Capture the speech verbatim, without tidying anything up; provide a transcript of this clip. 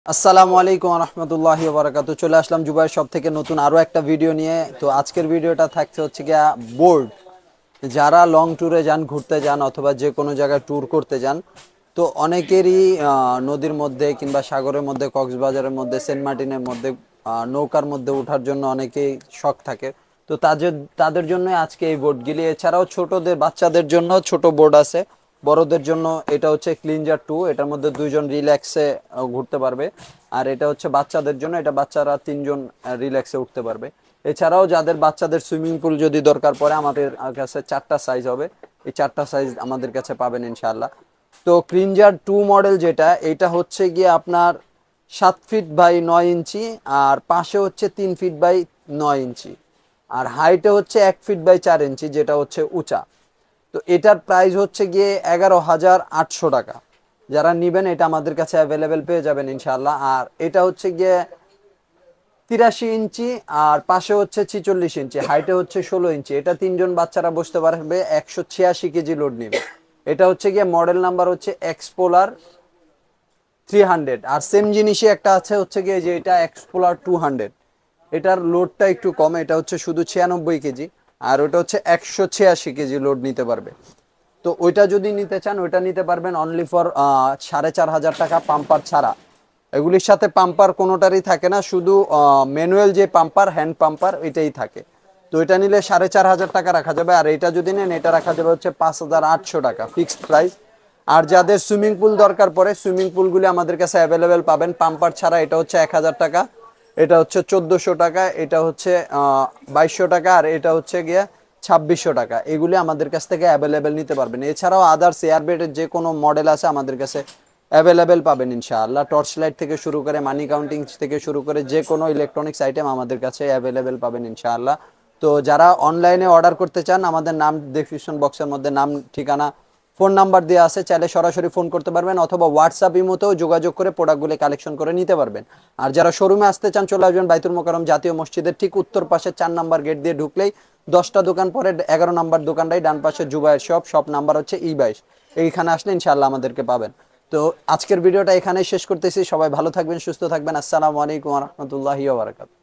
আসসালামু আলাইকুম ওয়া রাহমাতুল্লাহি ওয়া বারাকাতুহু। চলে আসলাম জুবায়ের শপ থেকে নতুন আরো একটা ভিডিও নিয়ে। তো আজকের ভিডিওটা থাকছে হচ্ছে গিয়া বোর্ড, যারা লং ট্যুরে যান, ঘুরতে যান অথবা যে কোনো জায়গায় ট্যুর করতে যান, তো অনেকেরই আহ, নদীর মধ্যে কিংবা সাগরের মধ্যে, কক্সবাজারের মধ্যে, সেন্ট মার্টিনের মধ্যে আহ, নৌকার মধ্যে ওঠার জন্য অনেকেই শখ থাকে। তো তাদের তাদের জন্য আজকে এই বোর্ডগুলি। এছাড়াও ছোটদের বাচ্চাদের জন্য ছোট বোর্ড আছে, বড়দের জন্য এটা হচ্ছে ক্লিনজার টু, এটার মধ্যে দুইজন রিল্যাক্সে ঘুরতে পারবে। আর এটা হচ্ছে বাচ্চাদের জন্য, এটা বাচ্চারা তিনজন রিল্যাক্সে উঠতে পারবে। এছাড়াও যাদের বাচ্চাদের সুইমিং পুল যদি দরকার পড়ে, আমাদের কাছে চারটা সাইজ হবে, এই চারটা সাইজ আমাদের কাছে পাবেন ইনশাআল্লাহ। তো ক্লিনজার টু মডেল যেটা, এটা হচ্ছে গিয়ে আপনার সাত ফিট বাই নয় ইঞ্চি, আর পাশে হচ্ছে তিন ফিট বাই নয় ইঞ্চি, আর হাইটে হচ্ছে এক ফিট বাই চার ইঞ্চি, যেটা হচ্ছে উঁচা। তো এটার প্রাইস হচ্ছে গিয়ে এগারো হাজার আটশো টাকা। যারা নেবেন এটা আমাদের কাছে অ্যাভেলেবেল পেয়ে যাবেন ইনশাল্লাহ। আর এটা হচ্ছে গিয়ে তিরাশি ইঞ্চি, আর পাশে হচ্ছে ছিচল্লিশ ইঞ্চি, হাইটে হচ্ছে ষোলো ইঞ্চি। এটা তিনজন বাচ্চারা বসতে পারবে, একশো ছিয়াশি কেজি লোড নেবে। এটা হচ্ছে গিয়ে মডেল নাম্বার হচ্ছে এক্সপোলার থ্রি হান্ড্রেড। আর সেম জিনিসই একটা আছে হচ্ছে গিয়ে যে এটা এক্সপোলার টু হান্ড্রেড। এটার লোডটা একটু কম, এটা হচ্ছে শুধু ছিয়ানব্বই কেজি, আর ওটা হচ্ছে একশো ছিয়াশি কেজি লোড নিতে পারবে। তো ওইটা যদি নিতে চান ওইটা নিতে পারবেন অনলি ফর সাড়ে চার হাজার টাকা, পাম্পার ছাড়া। এগুলির সাথে পাম্পার কোনোটারই থাকে না, শুধু ম্যানুয়াল যে পাম্পার, হ্যান্ড পাম্পার, এটাই থাকে। তো এটা নিলে সাড়ে চার হাজার টাকা রাখা যাবে। আর এটা যদি নেন এটা রাখা যাবে হচ্ছে পাঁচ হাজার আটশো টাকা ফিক্সড প্রাইস। আর যাদের সুইমিং পুল দরকার পড়ে, সুইমিং পুলগুলি আমাদের কাছে অ্যাভেলেবেল পাবেন পাম্পার ছাড়া। এটা হচ্ছে এক হাজার টাকা, এটা হচ্ছে চোদ্দোশো টাকা, এটা হচ্ছে বাইশশো টাকা, আর এটা হচ্ছে গিয়ে ছাব্বিশশো টাকা। এগুলি আমাদের কাছ থেকে অ্যাভেলেবেল নিতে পারবেন। এছাড়াও আদার্স এয়ারবেডের যে কোনো মডেল আছে আমাদের কাছে অ্যাভেলেবেল পাবেন ইনশাআল্লাহ। টর্চ লাইট থেকে শুরু করে, মানি কাউন্টিং থেকে শুরু করে যে কোনো ইলেকট্রনিক্স আইটেম আমাদের কাছে অ্যাভেলেবেল পাবেন ইনশাআল্লাহ। তো যারা অনলাইনে অর্ডার করতে চান, আমাদের নাম ডেসক্রিপশন বক্সের মধ্যে নাম, ঠিকানা, ফোন নাম্বার দেওয়া আছে, চাইলে সরাসরি ফোন করতে পারবেন অথবা হোয়াটসঅ্যাপ ইমোতেও যোগাযোগ করে প্রোডাক্টগুলো কালেকশন করে নিতে পারবেন। আর যারা শোরুমে আসতে চান, চলে আসবেন বাইতুল মোকাররম জাতীয় মসজিদের ঠিক উত্তর পাশে চার নাম্বার গেট দিয়ে ঢুকলেই দশটা দোকান পরে এগারো নাম্বার দোকানটাই ডান পাশে জুবায়ের শপ, শপ নাম্বার হচ্ছে ই বাইশ। এইখানে আসলে ইনশাআল্লাহ আমাদেরকে পাবেন। তো আজকের ভিডিওটা এখানেই শেষ করতেছি। সবাই ভালো থাকবেন, সুস্থ থাকবেন। আসসালামু আলাইকুম ওয়া রাহমাতুল্লাহি ওয়া বারাকাতুহু।